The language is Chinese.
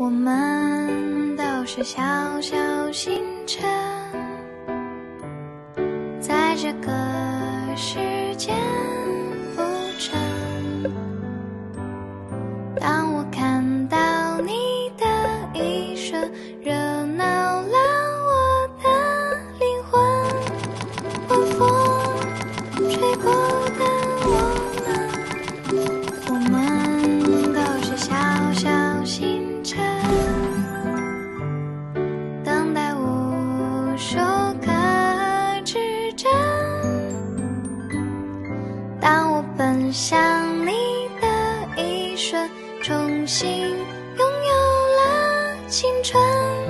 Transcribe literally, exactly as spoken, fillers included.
我们都是小小星辰，在这个世间浮沉。当我看到你的一瞬，热闹了我的灵魂。晚风吹过的我们，我们都是小小星辰，等待无数个指针。当我奔向你的一瞬，重新拥有了青春。